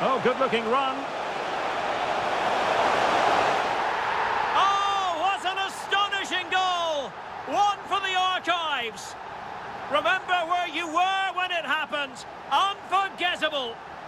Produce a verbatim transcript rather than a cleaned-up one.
Oh, good-looking run. Oh, what an astonishing goal! One for the archives. Remember where you were when it happened. Unforgettable.